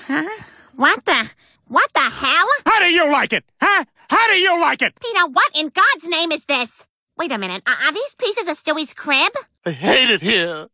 Huh? What the hell? How do you like it? Huh? How do you like it? Peter, what in God's name is this? Wait a minute, are these pieces of Stewie's crib? I hate it here.